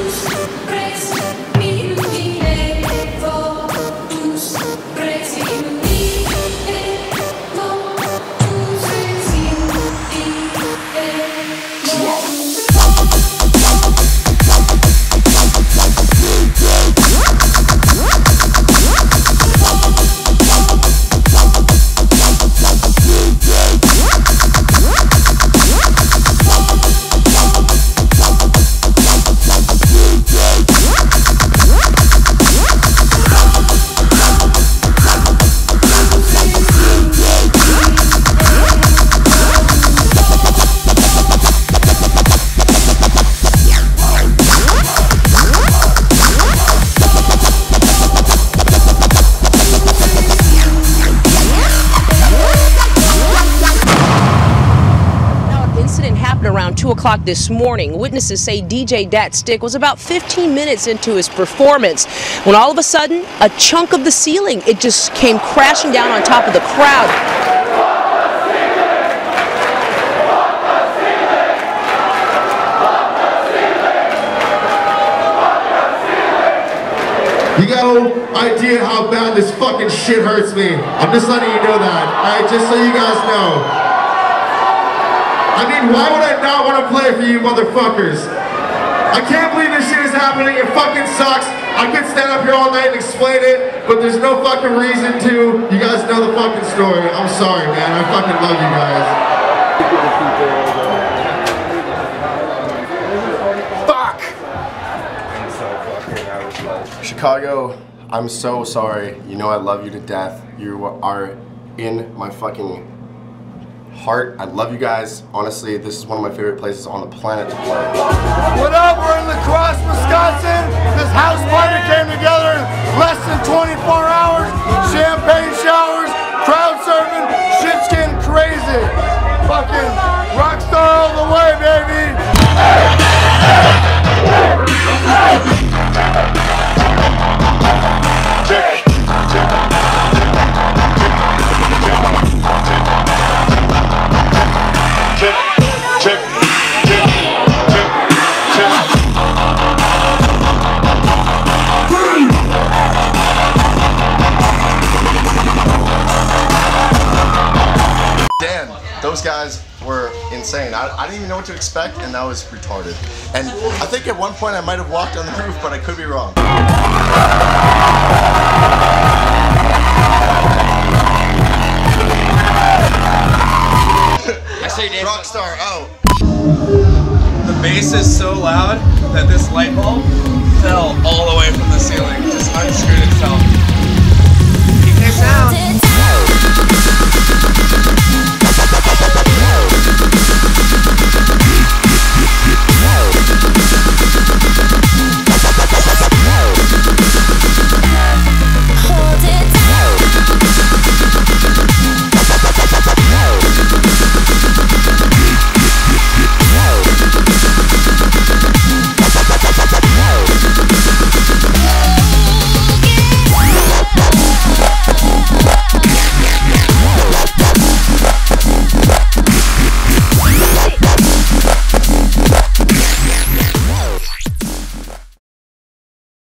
Around 2 o'clock this morning. Witnesses say DJ DatStick was about 15 minutes into his performance when all of a sudden a chunk of the ceiling, it just came crashing down on top of the crowd. You got no idea how bad this fucking shit hurts me. I'm just letting you know that, alright? Just so you guys know. I mean, why would I not want to play for you motherfuckers? I can't believe this shit is happening. It fucking sucks. I could stand up here all night and explain it, but there's no fucking reason to. You guys know the fucking story. I'm sorry, man. I fucking love you guys. Fuck! Chicago, I'm so sorry. You know I love you to death. You are in my fucking heart. I love you guys. Honestly, this is one of my favorite places on the planet to play. What up? We're in La Crosse, Wisconsin. This house party came together in less than 24 hours. Champagne showers, crowd surfing, shit's getting crazy. Fucking rockstar all the way, baby. Those guys were insane. I didn't even know what to expect, and that was retarded. And I think at one point I might have walked on the roof, but I could be wrong. I say Rockstar out. The bass is so loud that this light bulb fell all the way from the ceiling. Just unscrewed itself. Keep it sound.